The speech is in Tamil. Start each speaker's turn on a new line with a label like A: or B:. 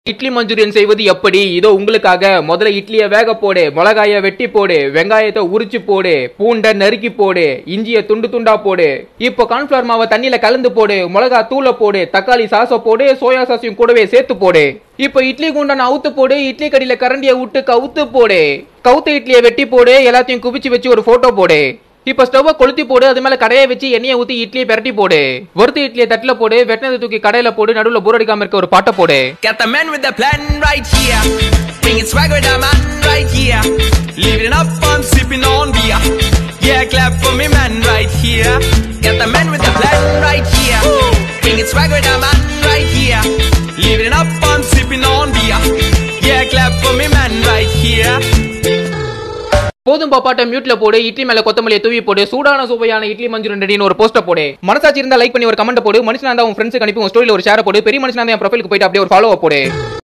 A: இட்லி மஞ்சூரியன் செய்வது எப்படி? இதோ உங்களுக்காக. முதல்ல இட்லியை வேக போடு, மிளகாய வெட்டி போடு, வெங்காயத்தை உரிச்சு போடு, பூண்டை நறுக்கி போடு, இஞ்சியை துண்டு துண்டா போடு. இப்போ கார்ன்ஃபிளவர் மாவை தண்ணியில கலந்து போடு, மிளகா தூளை போடு, தக்காளி சாசை போடு, சோயா சாசையும் கூடவே சேர்த்து போடு. இப்போ இட்லி குண்டான அவுத்து போடு, இட்லி கடியில கரண்டியை விட்டு கவுத்து போடு. கவுத்த இட்லியை வெட்டி போடு, எல்லாத்தையும் குவிச்சு வச்சு ஒரு போட்டோ போடு. இப்ப ஸ்டவ் கொளுத்தி போடு, அது மேல கடையை வச்சு எண்ணெயை ஊத்தி இட்லியை பிரட்டி போடு. வறுத்த இட்லியை தட்டுல போடு, வெட்டினதை தூக்கி கடையில போடு, நடுவுல போர் அடிக்காம இருக்க ஒரு பாட்டை போடு.
B: Got the man with the plan right here, bringing swag with the man right here, living up on sipping on beer, yeah clap for me man right here. Got the man with the plan right here, bringing swag with the man right here, living up on sipping on beer, yeah clap for me man right here.
A: போதும் பாப்பாட்ட மியூட்ல போடு, இட்லி மேல கொத்தமல்லியை தூவி போடு, சூடான சுவையான இட்லி மஞ்சூரியன் ரெடின்னு ஒரு போஸ்டர் போடு. மனசாட்சி இருந்தா லைக் பண்ணி ஒரு கமெண்ட் போடு, மனுஷனா இருந்தா உன் ஃப்ரெண்ட்ஸ்க்கு அனுப்பி உன் ஸ்டோரியில ஒரு ஷேர் போடு, பெரிய மனுஷனா இருந்தா என் ப்ரொஃபைலுக்கு போயிட்டு அப்படியே ஒரு ஃபாலோ போடு.